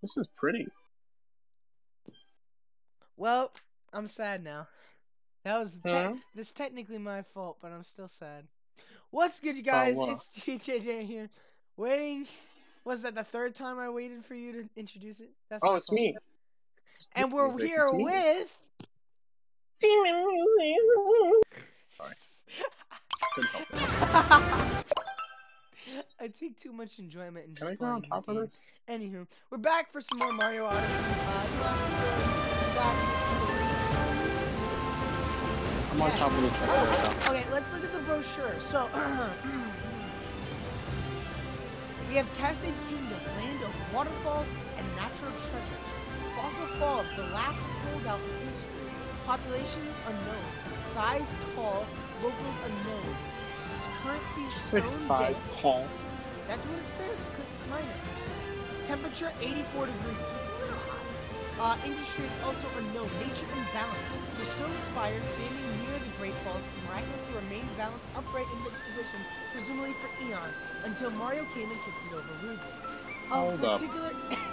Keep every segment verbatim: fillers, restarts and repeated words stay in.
This is pretty. Well, I'm sad now. That was te Huh? this is technically my fault, but I'm still sad. What's good, you About guys? what? It's T J J here. Waiting. Was that the third time I waited for you to introduce it? That's Oh, my it's fault. me. It's And the we're music. here It's me. with. Sorry. Couldn't help it. I take too much enjoyment in Can I just go on playing top of games. this? Anywho, we're back for some more Mario Odyssey. Uh, last episode, we got I'm on Yes. top of the truck right now. Okay, let's look at the brochure. So, we have Cascade Kingdom, land of waterfalls and natural treasures. Fossil Falls, the last holdout in history. Population unknown. Size tall. Locals unknown. S- Currency Six stone size days. tall. That's what it says. c- Minus. Temperature eighty-four degrees, so it's a little hot. Uh, industry is also unknown. Nature imbalance. The stone spire standing near the Great Falls miraculously remained balanced upright in its position, presumably for eons, until Mario came and kicked it over rudely. Of Hold up. particular.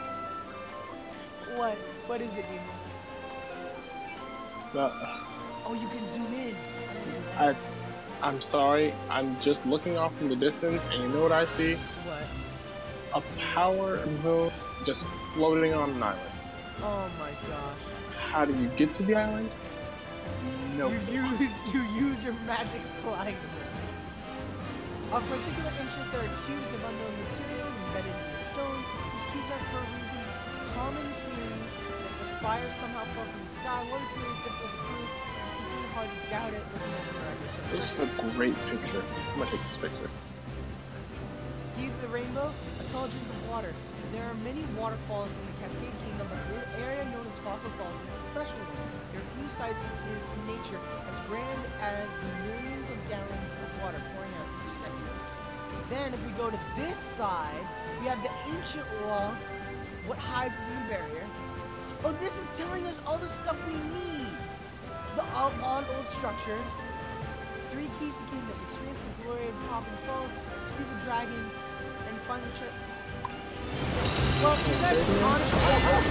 What? What is it, Demons? Uh, Oh, you can zoom in. I, I'm sorry. I'm just looking off in the distance, and you know what I see? What? A power moon just floating on an island. Oh my gosh. How do you get to the island? No. You use you use your magic flying moon. Of particular interest, there are cubes of unknown materials embedded in the stone. These cubes are for a reason common theory that the spires somehow fell from the sky. One theory is difficult to prove. It's completely hard to doubt it looking at the miraculous surface. This is a great picture. I'm gonna take this picture. See the rainbow? A tall drink of water. There are many waterfalls in the Cascade Kingdom, but the area known as Fossil Falls is a special one. There are few sites in nature as grand as the millions of gallons of water pouring out each second. Then, if we go to this side, we have the ancient wall. What hides within the barrier? Oh, this is telling us all the stuff we need. The all on old structure. Three keys to kingdom. Experience the glory of Poppin Falls. See the dragon, and find the treasure. Well, you guys honestly,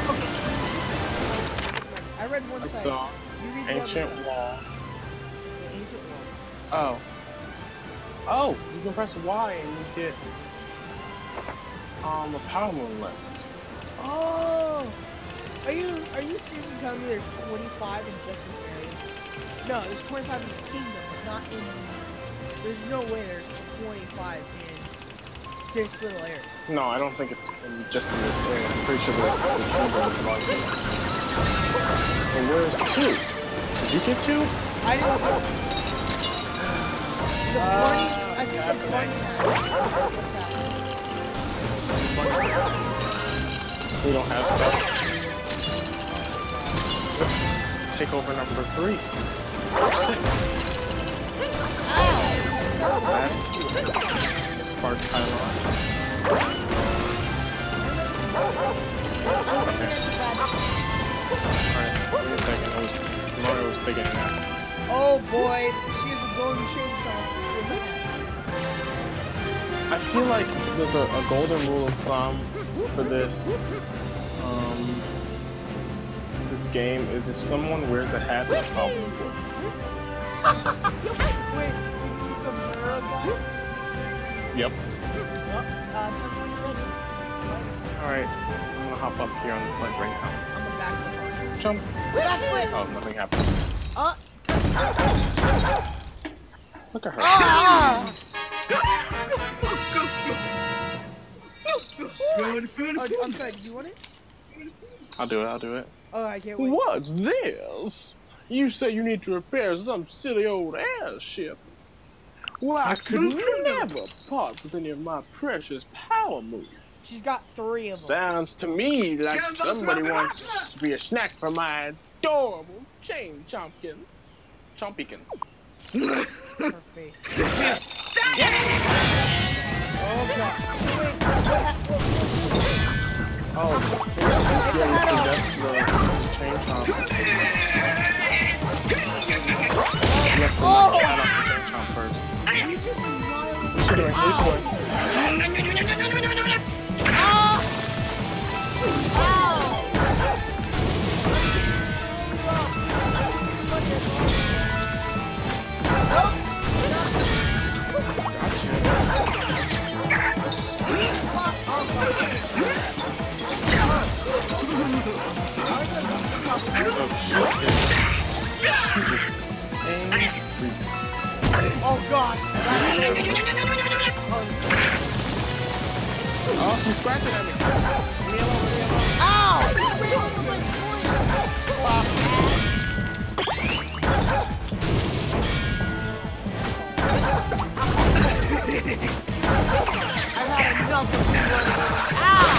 okay. I read one I side. saw You read the ancient other side. wall. The ancient wall. Oh. Oh, you can press Y and you get um a power moon list. Oh, are you are you seriously telling me there's twenty-five in just this area? No, there's twenty-five in the kingdom, but not in. The, there's no way there's twenty-five in this little area. No, I don't think it's in, just in this area. I'm pretty sure there's there's one going on. And where's two? Did you get two? I didn't. The Uh, bunny. I think the bunny. We don't have stuff. Let's take over number three. That spark pylon. Alright, wait a second. I was, Mario was taking a nap. Oh boy, she has a golden chainsaw. I feel like there's a, a golden rule of thumb for this um this game is if someone wears a hat, they're probably good. Wait, you need some mirror guys? Yep. Well, uh, tell me when you're ready. Alright, I'm gonna hop up here on this ledge right now. I'm a backflip. Jump. Backflip! Oh, nothing happened. Uh, Look at her. ah! Oh, I'm sorry, do you want it? I'll do it, I'll do it. Oh, I can't wait. What's this? You say you need to repair some silly old airship. Well, I could never part with any of my precious power moves. She's got three of them. Sounds to me like somebody wants to be a snack for my adorable chain chompkins. Chompykins. Her face. Oh, God. Wait, what happened? Oh, yeah, that's the chain chomp. You have to knock the hat off the chain chomp first. You just annihilated. Should have Ow. went this way. Ah! Ah! Oh, he's scratching at me. Leave me alone, leave me alone. Ow! You ran over my point! I've had enough of you running. Ah!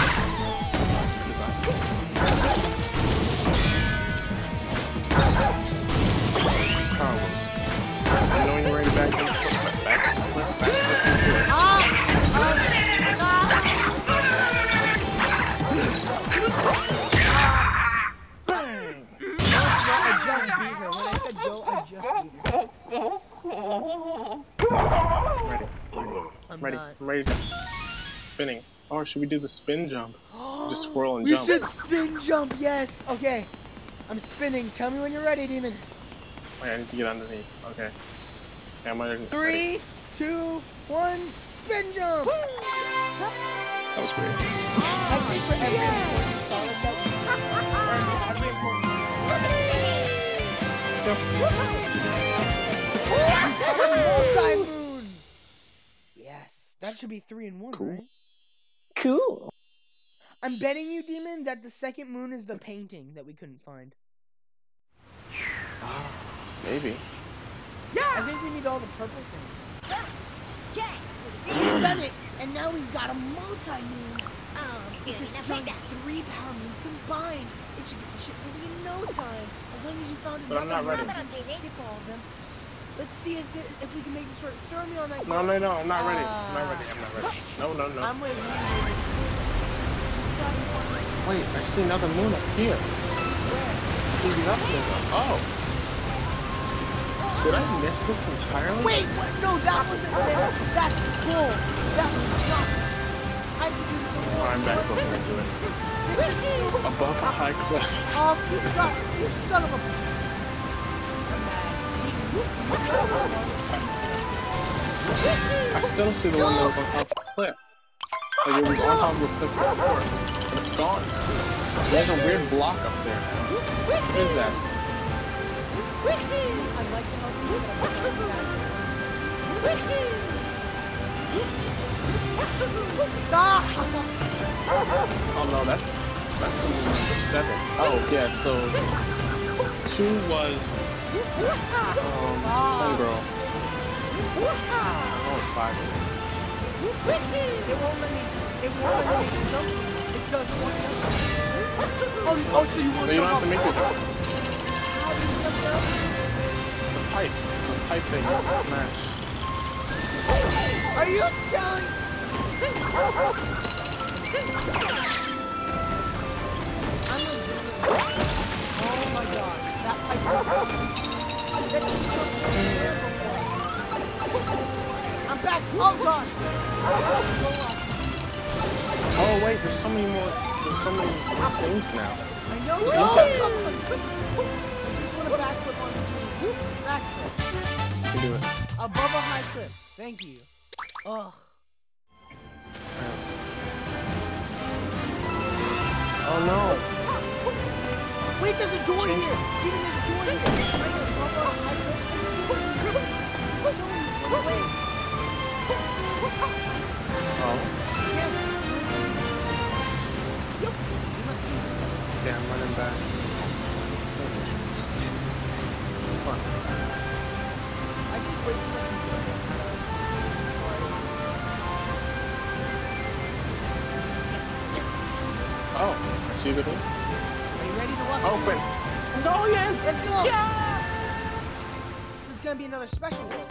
I know when you're ready back in the back, back, back, back, Ah! bang! I just beat her. When I said go, I just beat her. Ready. I'm Ready. not. I'm ready to spinning. Or should we do the spin jump? Just swirl and we jump. We should spin jump, yes. Okay. I'm spinning. Tell me when you're ready, Demon. Wait, I need to get underneath. Okay. Okay, I'm underneath. Three, Ready. two, one, spin jump! That was weird. I think for every important solid that we every important multi-moon! Yes, that should be three and one, Cool. right? Cool. I'm betting you, Demon, that the second moon is the painting that we couldn't find. Maybe. I think we need all the purple things. We've done it, and now we've got a multi-moon. It's just three power moons combined. It should get the shit moving in no time. As long as you found But I'm another not ready. moon, you can skip all of them. Let's see if this, if we can make this work. Throw me on that. No, no, no, I'm not ready. I'm not ready. I'm not ready. No, no, no. I'm with you. Wait, I see another moon up here. Maybe up there. Oh. Did I miss this entirely? Wait, what? No, that wasn't there. That's cool. That was jump. I can do this Oh, I'm back over here to it. This is still Above the high cliff. Oh, you got you son of a. I still see the one that was on top of the cliff. Like it was on top of the cliff before, but it's gone. There's a weird block up there. What is that? I'd like to help you, but I'm not Stop! Oh no, that's that's seven. Oh yeah, so two was um one girl. Oh, five. It won't let me. It won't let me make a jump. It doesn't want to. Oh, oh, so you want So to you jump don't have to make off- your jump. How do you jump down? The pipe. The pipe thing. Smash. Are you telling? I'm oh my god, that pipe. I'm back. Oh god. Oh wait, there's so many more. There's so many more things now. I know. Oh, come on. I just want a backflip on this. Backflip. You can do it. Above a high cliff. Thank you. Ugh. Oh no. Wait, there's a door Change. here. Even there's a door here. Right there. Above a high cliff. There's a door here. Wait. Oh. Yes. You must be. Yeah, I'm running back. It's fun. I just wait for them to do it. Oh, I see the thing. Are you ready to walk? Open. No, yes. Let's go. Yeah. So it's gonna be another special world.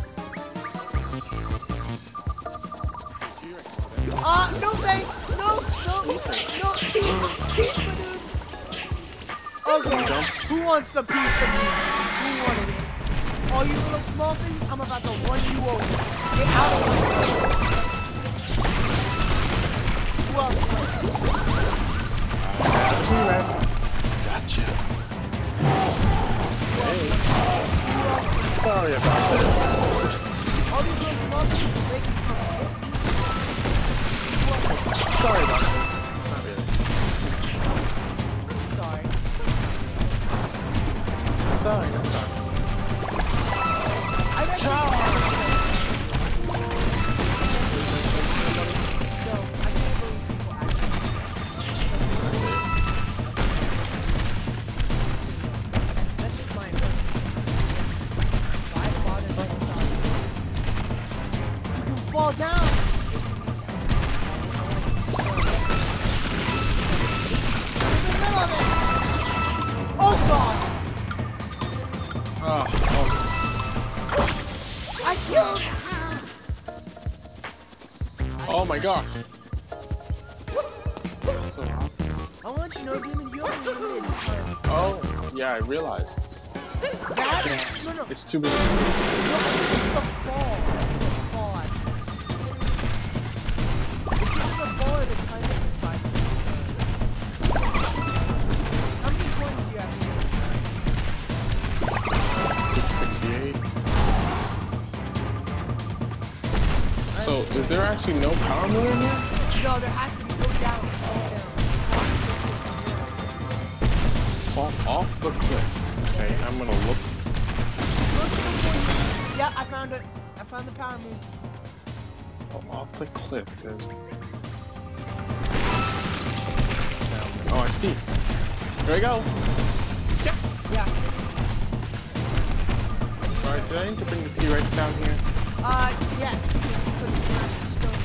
Uh, no thanks. No, no, no. Peace, peace, my dude. Okay. Who wants a piece of me? Who wanted it? All you little small things, I'm about to run you over. Get out of my way. Who else? Gotcha. Hey. Sorry about that. All these little small things, they can come. Sorry about that. Not really. I'm sorry. Sorry, I'm sorry. I actually fall down. In the middle of it. Oh god! Oh, oh. I killed. Oh my gosh. So, I want you to know, Demon, you have limited time. oh, yeah, I realized. That? No, no. It's too big. No, it's the fall. It's the fall, actually. It's either the fall or the time that you find. How many coins do you have here? six sixty-eight. So, is there actually no power moon in here? No, there has to be. Go down. Go down. Fall off the cliff. Okay, I'm gonna look. Look for the coin. Yeah, I found it. I found the power moon. Fall off the cliff. There's... Oh, I see. There we go. Yeah. Yeah. Alright, did I need to bring the T-Rex down here? Uh, yes, because because it's precious stone.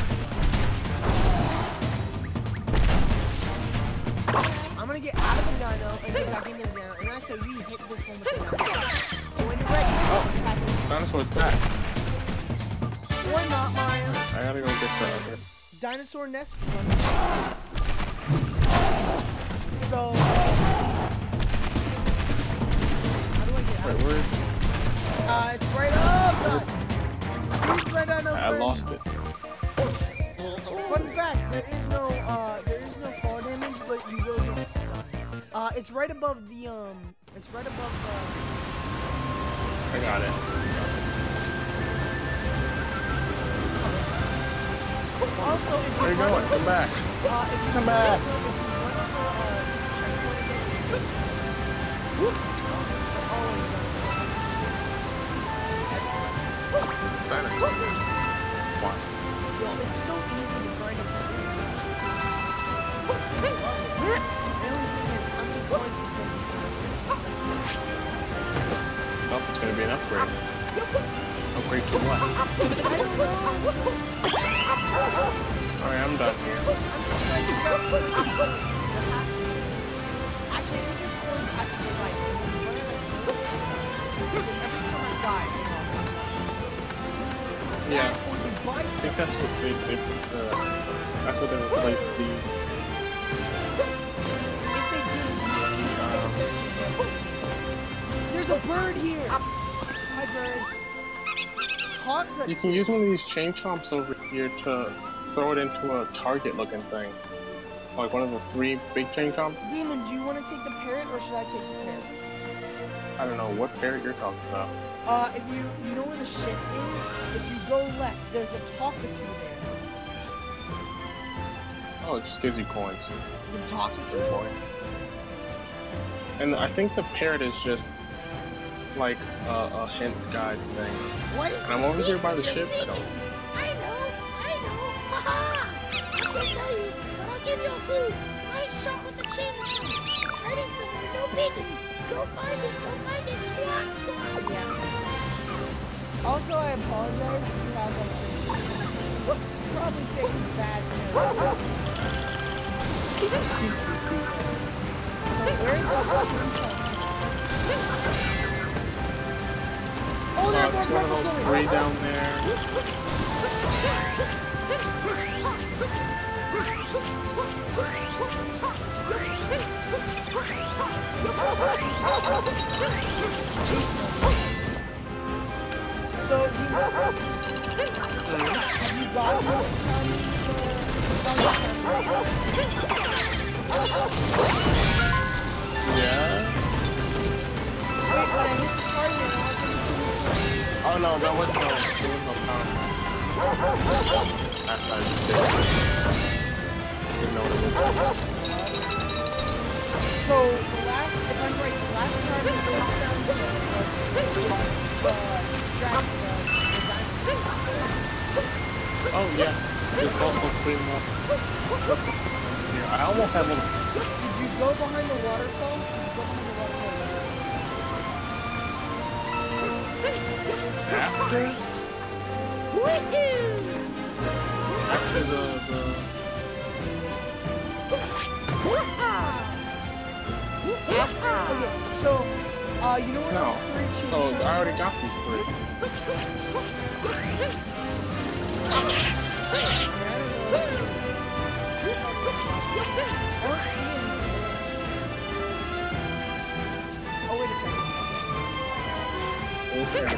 I'm gonna get out of the dino and get back into the dino, and I say we hit this one with the dino. So when you're ready, Oh. attack it. Dinosaur's back. Or not, Mario. I gotta go get the other. Dinosaur nest one. So, how do I get out? Wait, where is it? Uh, it's right up. Please, my dino I friend. lost it. Fun fact: there is no, uh, there is no fall damage, but you will get stunned. Uh, it's right above the, um, it's right above the. I got it. Also, if Where you run going? over- Come back. Uh, if you Come run back. over- if you run over, uh, checkpoint again, it's safe. Whoop. Always done. Dinosaurs. One. Yo, it's so easy to find a The only thing is, how many coins is going Oh, it's gonna be an upgrade. Upgrade to what? I don't know. Alright, I'm done here. I'm just trying to figure out what it is. There has to be. Actually, I think your coins have to be like, when you run out of coins, because every time I die, you know, Yeah. that, or you buy I think stuff. that's what they, they uh, that's what they replaced the, If they did, um, there's a bird here. Hi, bird. Hot guts. you can use one of these chain chomps over here to throw it into a target looking thing. Like one of the three big chain chomps. Demon, do you want to take the parrot or should I take the parrot? I don't know what parrot you're talking about. Uh, if you you know where the ship is, if you go left, there's a talkatoo there. Oh, it just gives you coins. The talkatoo? Coins. And I think the parrot is just like a, a hint guide thing. What is And I'm the over here by the secret ship. you're I don't. seeking? I know, I know. Haha! I can't tell you, but I'll give you a clue. Nice shot with the chain chomp. It's hiding somewhere, no biggie. Go find it, go find it, squawk, squawk. Yeah. Also, I apologize if you have like some probably picking bad news. So where is the Oh, Uh, there are it's more one of those purple three down there. So, you know, have you got this time? Yeah. Wait, when I hit the target, I want to Oh no, that was no, there was no power. That's not just it. Didn't know what it was. So, the last, if I'm right, the last time we went down the, the, the, dragon, the, the dinosaur. Oh yeah, there's also three more. Here, I almost have them. Did you go behind the waterfall? Did you go behind the waterfall? After? Woohoo! the, the... Okay, so, uh, you know what No. those three chain Oh, shots I already got these three. Oh, wait a second. Those three.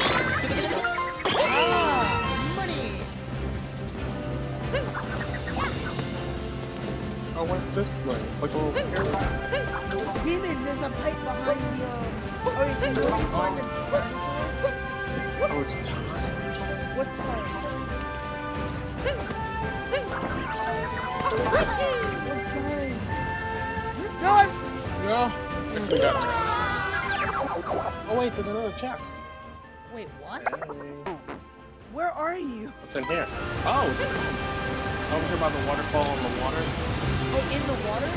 Ah, money! Oh, what's this thing? Like a little scare box? Demon, there's a pipe behind the, um... Oh, you see, you know, you find the... Oh, it's time. What's time? What's time? No, I'm... No. We got it. Oh wait, there's another chest. Wait, what? Hey. Where are you? What's in here? Oh! Over here by the waterfall in the water. Oh, in the water?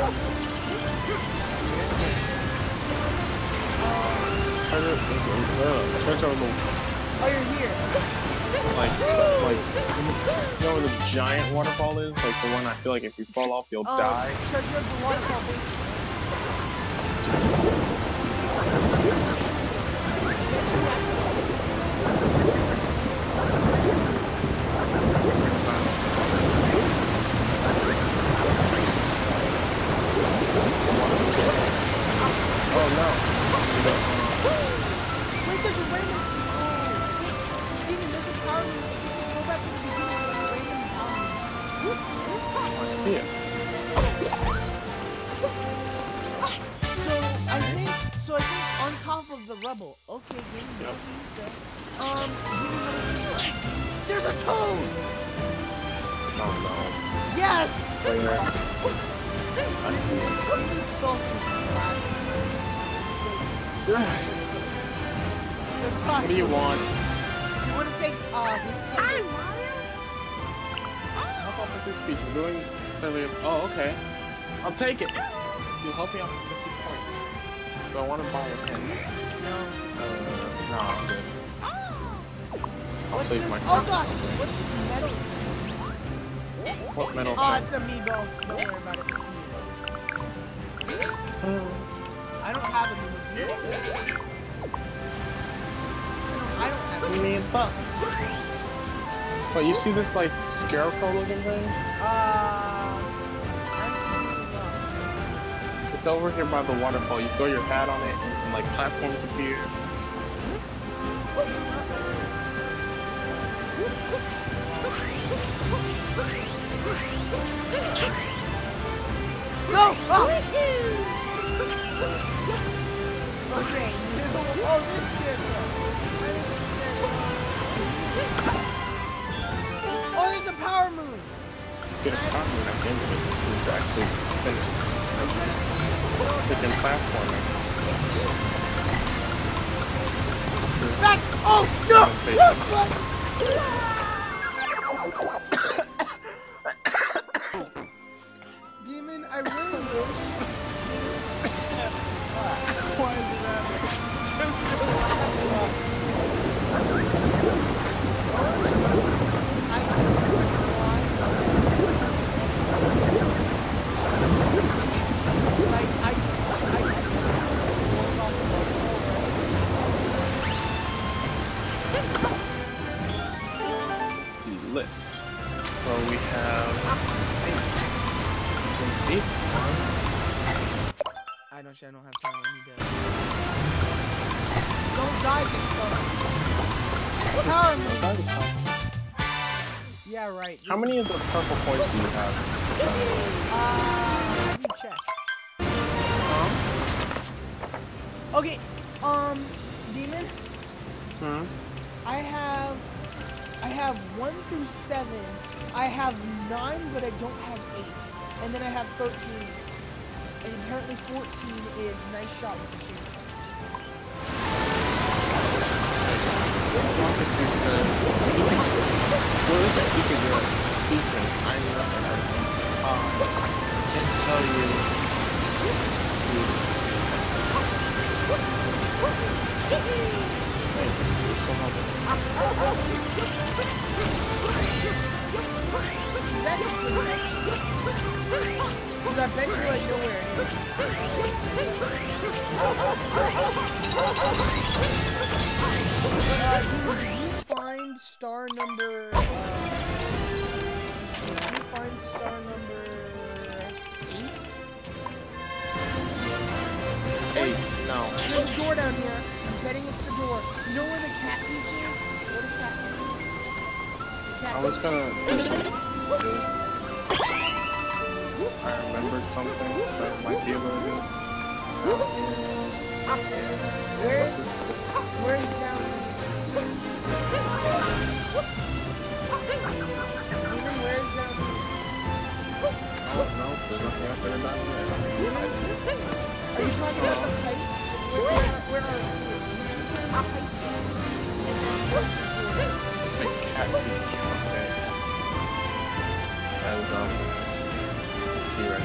Treasure, uh, treasure of the, Oh, you're here. like, like, you know where the giant waterfall is? Like the one I feel like if you fall off you'll Um, die. Treasure of the waterfall basin. Oh no. Wait, there's a random... Oh, wait. Demon, there's a power move. Go back to the beginning. There's a random power move. I see it. So, I think... So, I think on top of the rubble. Okay, Demon, Yep. what do you say? Um, Demon, what do you say? There's a toad! Oh Yes! no. Where? I see it. Demon salty last What do you want? You want to take, uh, the Hi, Mario. How about with this speech? I'm doing something. Oh, okay. I'll take it. You'll help me out with fifty points. So I want to buy a pen. No. Uh, no, I'm good. I'll What's save this? my Oh time. god! What's this metal? What metal Oh, pen? it's Amiibo. Don't worry about it. It's Amiibo. I don't have Amiibo. Do you? No, I don't have You mean fuck? Wait, you see this like scarecrow looking thing? Uh, I don't know. It's over here by the waterfall. You throw your hat on it and, and like platforms appear. No! Oh! Okay. Oh, this scarecrow. Oh, there's a power moon. Get a platform at the end of it. It's actually finished. Freaking platforming. Back! Oh, no! Demon, I really wish. Why is it happening? I don't know why. Like, I just, I just rolled off the boat. Let's see, list. So we have eight. Eight. One. I don't, I don't have time. I need to. Don't die this time. Power move. That is fine. Yeah, right. How this- many of the purple points do you have? Uh, let me check. Okay, um, Demon, Hmm. I have, I have one through seven. I have nine, but I don't have eight. And then I have thirteen. And apparently fourteen is nice shot with the chain. Rocket two said, well, it's a secret, you're a secret. I know that. Um, I can't tell you. Wait, this is so helpful. I bet you I know where it is. Uh, dude, did you find star number... Uh, did you find star number... Eight? No. There's a door down here. I'm betting it's the door. You know where the cat beach is? Where the cat beach is? The cat I was gonna do something. I remembered something that I might be able to do. Where? Where is down here? Even where is down here? Oh, no, there's nothing up there down there. Are you talking about the pipe? Where, where are you? It's like cat beach, okay. And, um, here.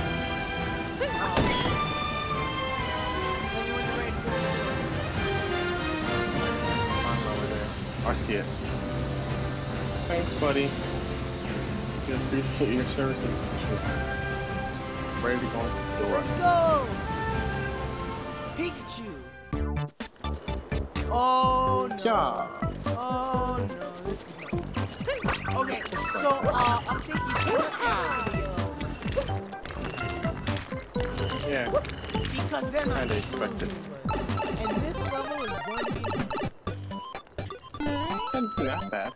I'm over there. I see it. Thanks, buddy. I appreciate your services. Ready to go to the door. Let's go! Pikachu! Oh no. Yeah. Oh no, this is not. Okay, so uh update you can't Yeah. because they're not Kinda expected. and this level is going to be Didn't do that bad.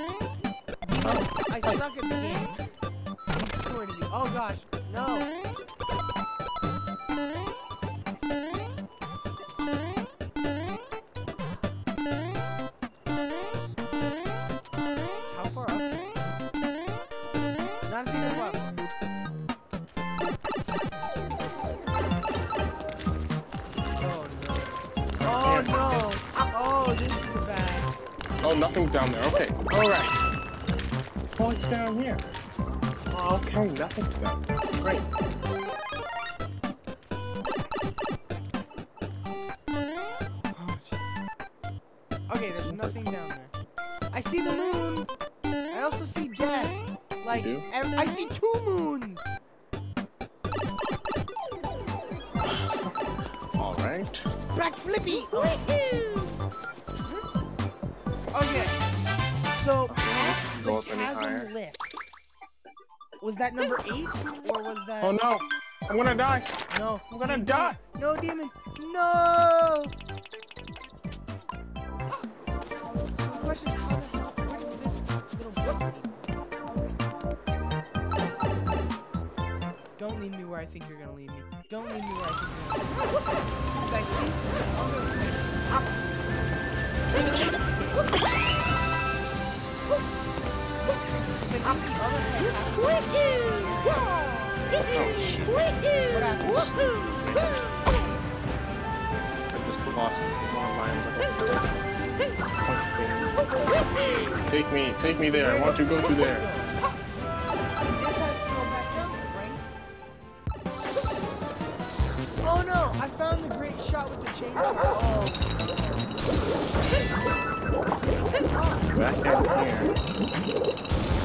I suck at the game. I swear to you. Oh gosh, no. How far up? Not a single platform. Oh no. Oh no. Oh, this is bad. Oh, nothing's down there. Okay. Alright. Oh, it's down here. Okay, nothing's down there. Great. Okay, there's nothing down there. I see the moon. I also see death. Like, You do? ev- I see two moons. Alright. Back flippy. Oh. Okay. So, as Go the up any higher. chasm lifts. Was that number eight, or was that? Oh no! I'm gonna die! No. I'm gonna die! No, demon. No. So the question is, how the hell? Where does this little book lead? Don't leave me where I think you're gonna leave me. Don't leave me where I think you're gonna leave me. 'Cause I think I'm gonna leave I think the other head has Oh shit. What happened? I just lost one of my little... Take me, take me there. I want to go to there. This has to go back down, right? Oh no! I found the great shot with the chainsaw. Oh. Back down here.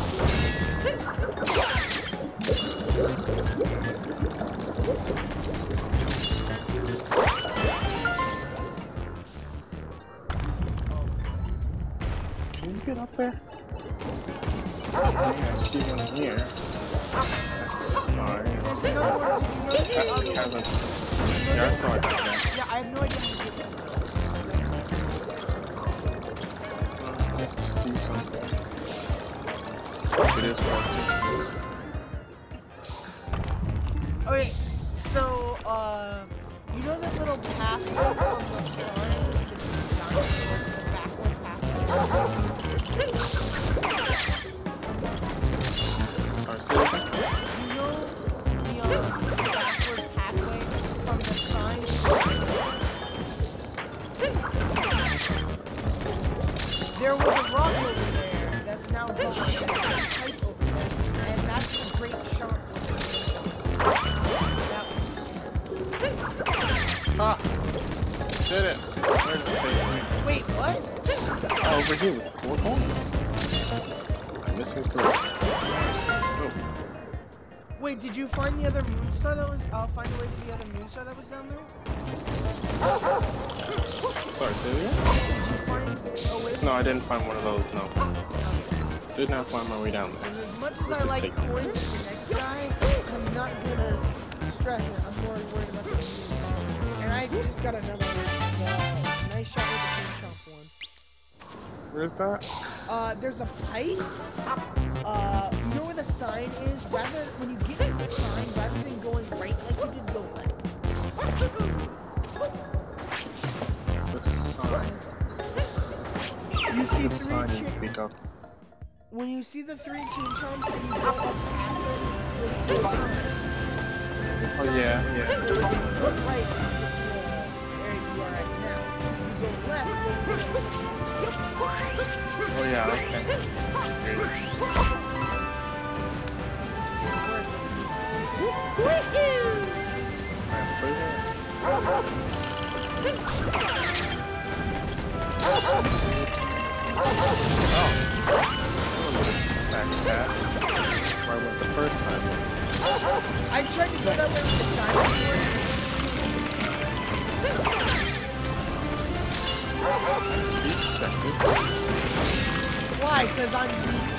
Can you get up there? I see one here. Sorry. That hasn't. Yeah, I saw it. Yeah, I have no idea how to get that. I see something. It is working. Okay, so, uh, you know that little pathway from the start to the backward pathway? Sorry, say it again? You know the, um, the backward pathway from the sign? There was a rock over there that's now gone. There's a pipe over there, and that's the great shark. Ah! Did it! Where's the stage? Wait, what? Oh, over here. Four points. I'm missing three. Oh. Wait, did you find the other moon star that was? I'll find a way to the other moon star that was down there. Sorry, say it again? Did you find a way? No, I didn't find one of those. No, did not find my way down there. And as much as Let's I just like take- coins for the next guy, I'm not gonna stress it. I'm more worried about the moon. And I just got another uh, nice shot with the chain chomp one. Where's that? Uh, there's a pipe. Uh, you know where the sign is? Rather, when you get to the sign, rather than going right like you did, go left. The sign. You see The three sign you chain. speak of. When you see the three chain chomps and you go up past it, there's the sign. The Oh sign. yeah, yeah. You go right to the area you are right now. You go left. You go Oh yeah, okay. Alright, put it in. Back to that. Where I went the first time. I tried to go that way with the dinosaur. Why? Because I'm weak.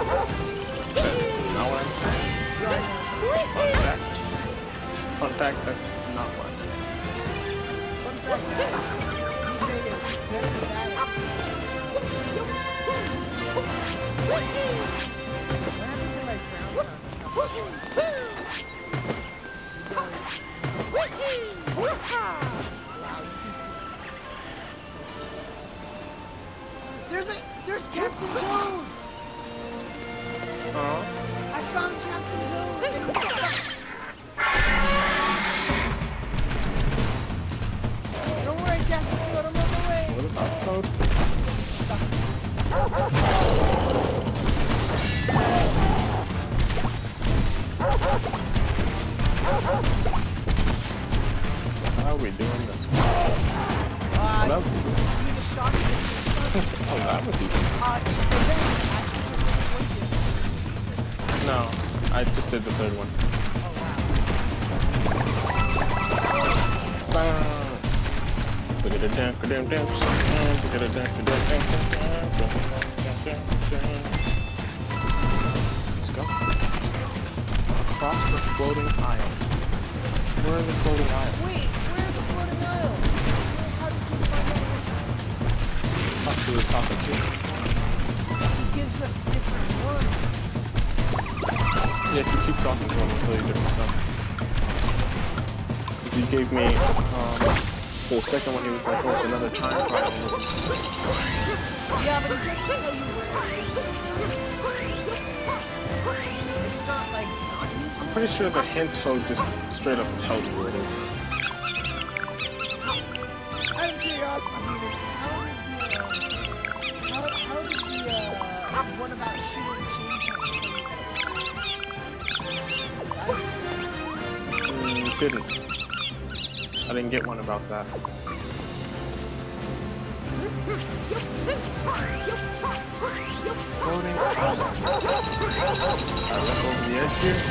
Not what I'm saying. Fun fact. Fun fact, that's not what I'm saying. Fun fact, D J is better than that. What happens if I drown on Wow, you can see. There's a there's Captain Toad! Uh-huh. I found Captain Toad and he's stuck. Don't worry, Captain Toad, I'm on the way. What about Toad? How are we doing this? Uh, Oh, that was easy. you need a shot. Oh, that was easy. Uh, so then, I No, I just did the third one. Oh, wow. Let's go. Across the floating aisles. Where are the floating aisles? Wait, where's the floating aisle? How did you find out? Up to the top of two. He gives us different ones. Yeah, if you keep talking to him, he'll tell you different stuff. Because he gave me, um, for the second one, he was like, oh, it's another time trial. Yeah, but he doesn't tell you where it is. It's not like not useful. I'm pretty sure the hint toad just straight up tells you where it is. Out of curiosity, David, how did the, uh, how, how did the, uh, one about shooting change Mm, didn't. I didn't get one about that. Floating island. I look over the edge here.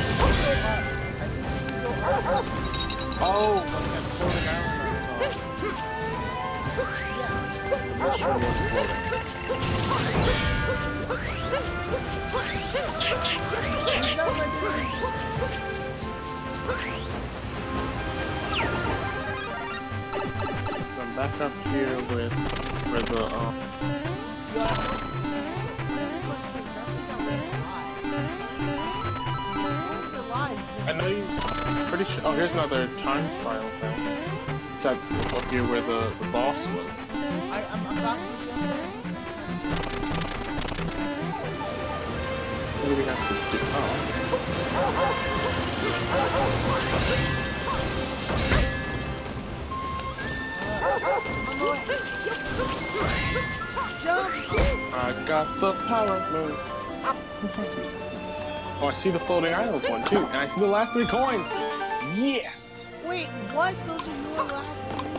Oh, look at that floating island I saw. I'm not sure what's floating. I'm back up here with where the um. I know you. Pretty sure. Oh, here's another time trial thing. It's at up here where the the boss was. I, I'm about to be up there. What do we have to do? Oh. I got the power move. Oh, I see the floating islands one too, and I see the last three coins. Yes. Wait, what? Those are your last three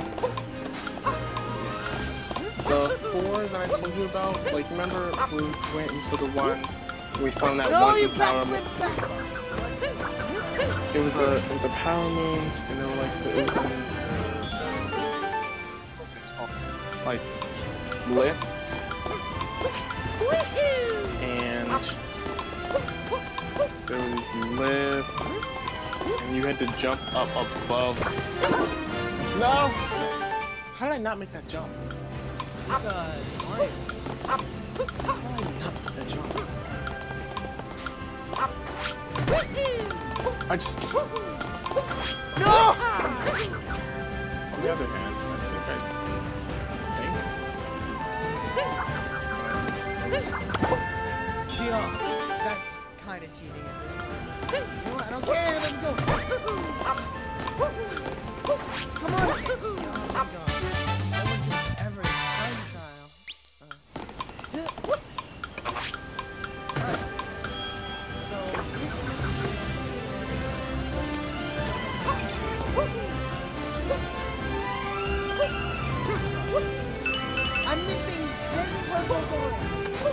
coins? The four that I told you about, like remember we went into the one, we found that No, one you power back, move. went back. It was a it was a power moon, and they were like it was in, what's it called? Like lifts, and there was lifts, and you had to jump up above. No! How did I not make that jump? Because why? How did I not make that jump? I just. No! On the other hand, I think I think. Yeah, that's kind of cheating at this point. You know what? I don't care. Let's go. Come on. Oh my god. No one just ever time trial. Uh. Alright. So this is. I'm missing ten purple coins.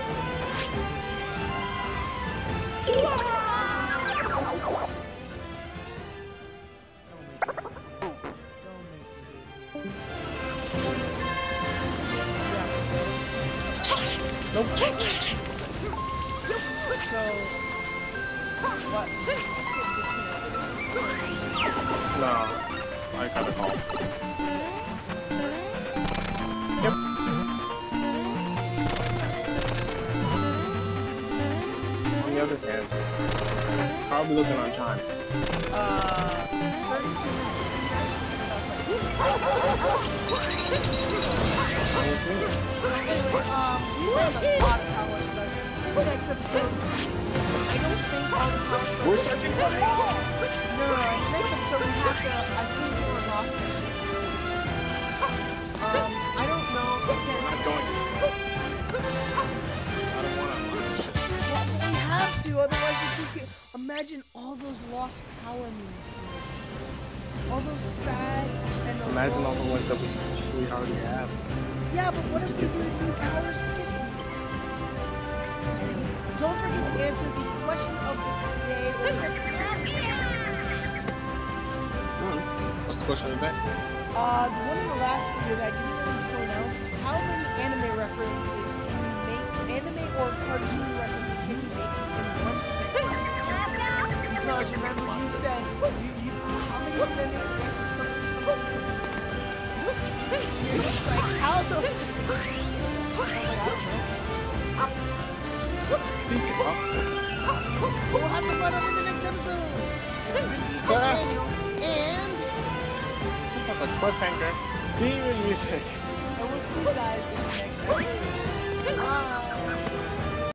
Nope. So, what? No, I got a call. Yep. On the other hand, how are we looking on time? Uh, thirty-two Anyway, um, we ran a lot of power stuff. In the next episode, I don't think all the power stuff. We're searching for it. No, no, no. In the next episode, we have to. I think we're lost. Um, I don't know. Again, I'm not going. I don't want to. well, we have to, otherwise we could imagine all those lost power moons. All those sad and Imagine all alone. the ones that we we already have. Yeah, but what if we need new powers to get them? Anyway, don't forget to answer the question of the day. Or the Hmm. What's the question of the day? uh, the one in the last video that I didn't really point out. How many anime references can you make? Anime or cartoon references can you make in one sentence? Because remember you said you, you how many of them make this and something something? You're just like how the. I'm like, I don't know. Think about. We'll have to find out in the next episode. This has been D J Daniel, and That's a cliffhanger. Demon music. and we'll see you guys in the next episode.